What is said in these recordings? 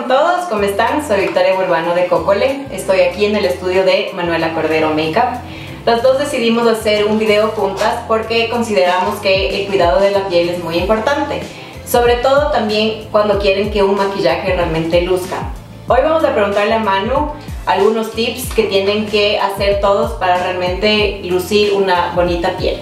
con todos, ¿cómo están? Soy Victoria Burbano de Cocole. Estoy aquí en el estudio de Manuela Cordero Makeup. Las dos decidimos hacer un video juntas porque consideramos que el cuidado de la piel es muy importante, sobre todo también cuando quieren que un maquillaje realmente luzca. Hoy vamos a preguntarle a Manu algunos tips que tienen que hacer todos para realmente lucir una bonita piel.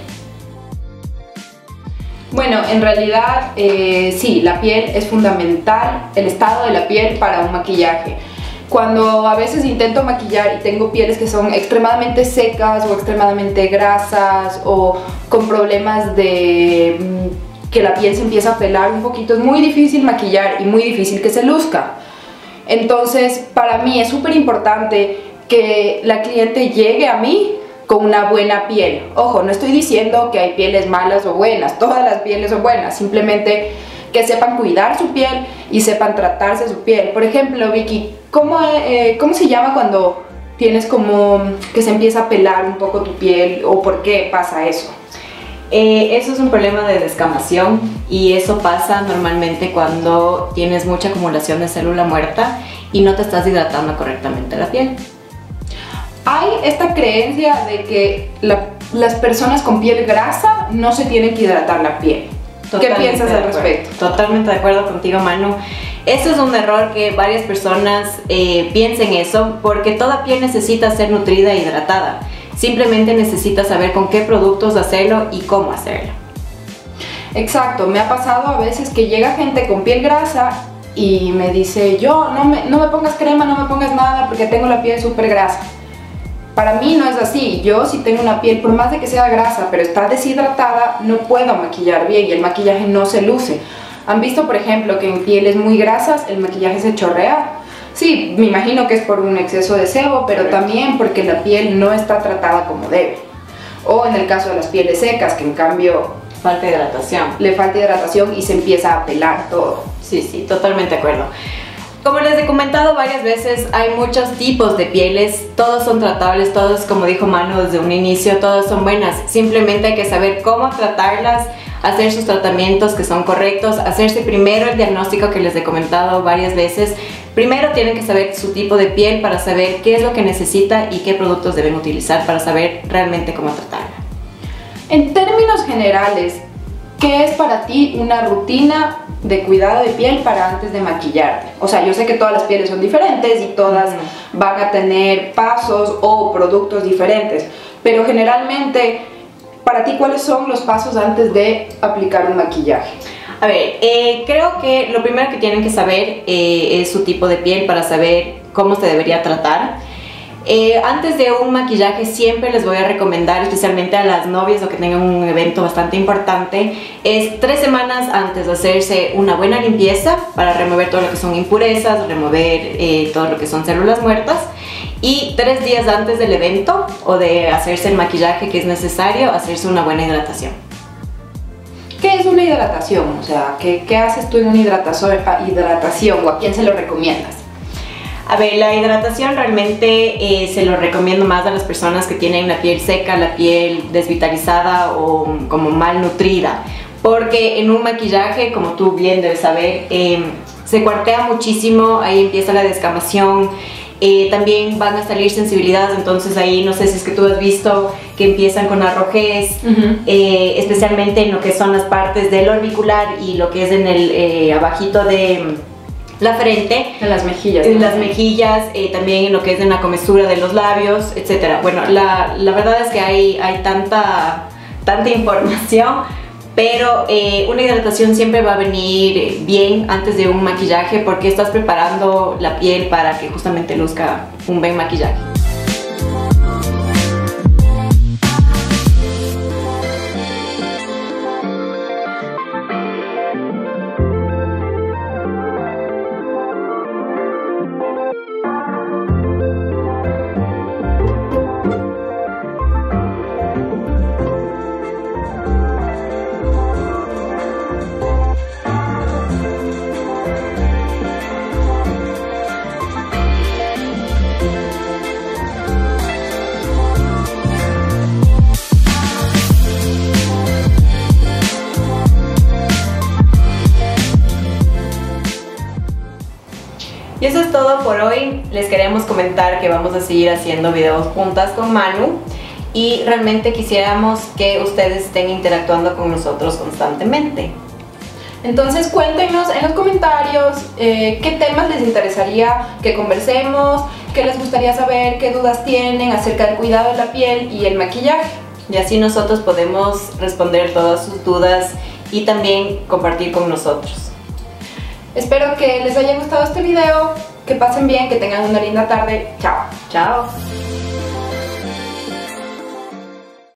Bueno, en realidad sí, la piel es fundamental, el estado de la piel para un maquillaje. Cuando a veces intento maquillar y tengo pieles que son extremadamente secas o extremadamente grasas o con problemas de que la piel se empieza a pelar un poquito, es muy difícil maquillar y muy difícil que se luzca. Entonces, para mí es súper importante que la cliente llegue a mí con una buena piel. Ojo, no estoy diciendo que hay pieles malas o buenas, todas las pieles son buenas, simplemente que sepan cuidar su piel y sepan tratarse su piel. Por ejemplo, Vicky, ¿cómo se llama cuando tienes como que se empieza a pelar un poco tu piel o por qué pasa eso? Eso es un problema de descamación y eso pasa normalmente cuando tienes mucha acumulación de célula muerta y no te estás hidratando correctamente la piel. Hay esta creencia de que las personas con piel grasa no se tienen que hidratar la piel. ¿Qué piensas al respecto? Totalmente de acuerdo contigo, Manu. Eso es un error que varias personas piensen eso, porque toda piel necesita ser nutrida e hidratada. Simplemente necesitas saber con qué productos hacerlo y cómo hacerlo. Exacto, me ha pasado a veces que llega gente con piel grasa y me dice, no me pongas crema, no me pongas nada porque tengo la piel súper grasa. Para mí no es así. Yo si tengo una piel, por más de que sea grasa, pero está deshidratada, no puedo maquillar bien y el maquillaje no se luce. ¿Han visto, por ejemplo, que en pieles muy grasas el maquillaje se chorrea? Sí, me imagino que es por un exceso de sebo, pero también porque la piel no está tratada como debe. O en el caso de las pieles secas, que en cambio falta hidratación. Le falta hidratación y se empieza a pelar todo. Sí, totalmente de acuerdo. Como les he comentado varias veces, hay muchos tipos de pieles, todos son tratables, todos, como dijo Manu desde un inicio, todas son buenas. Simplemente hay que saber cómo tratarlas, hacer sus tratamientos que son correctos, hacerse primero el diagnóstico que les he comentado varias veces. Primero tienen que saber su tipo de piel para saber qué es lo que necesita y qué productos deben utilizar para saber realmente cómo tratarla. En términos generales, ¿qué es para ti una rutina de cuidado de piel para antes de maquillarte? O sea, yo sé que todas las pieles son diferentes y todas van a tener pasos o productos diferentes, pero generalmente, para ti, ¿cuáles son los pasos antes de aplicar un maquillaje? A ver, creo que lo primero que tienen que saber es su tipo de piel para saber cómo se debería tratar. Antes de un maquillaje siempre les voy a recomendar, especialmente a las novias o que tengan un evento bastante importante, es 3 semanas antes de hacerse una buena limpieza para remover todo lo que son impurezas, remover todo lo que son células muertas, y 3 días antes del evento o de hacerse el maquillaje que es necesario, hacerse una buena hidratación. ¿Qué es una hidratación? O sea, ¿qué haces tú en una hidratación o a quién se lo recomiendas? A ver, la hidratación realmente se lo recomiendo más a las personas que tienen la piel seca, la piel desvitalizada o como mal nutrida, porque en un maquillaje, como tú bien debes saber, se cuartea muchísimo, ahí empieza la descamación, también van a salir sensibilidades, entonces ahí no sé si es que tú has visto que empiezan con arrojez, especialmente en lo que son las partes del orbicular y lo que es en el abajito de la frente, en las mejillas, también en lo que es en la comesura de los labios, etc. Bueno, la verdad es que hay tanta información, pero una hidratación siempre va a venir bien antes de un maquillaje porque estás preparando la piel para que justamente luzca un buen maquillaje. Y eso es todo por hoy. Les queremos comentar que vamos a seguir haciendo videos juntas con Manu y realmente quisiéramos que ustedes estén interactuando con nosotros constantemente. Entonces cuéntenos en los comentarios qué temas les interesaría que conversemos, qué les gustaría saber, qué dudas tienen acerca del cuidado de la piel y el maquillaje. Y así nosotros podemos responder todas sus dudas y también compartir con nosotros. Espero que les haya gustado este video, que pasen bien, que tengan una linda tarde. Chao. Chao.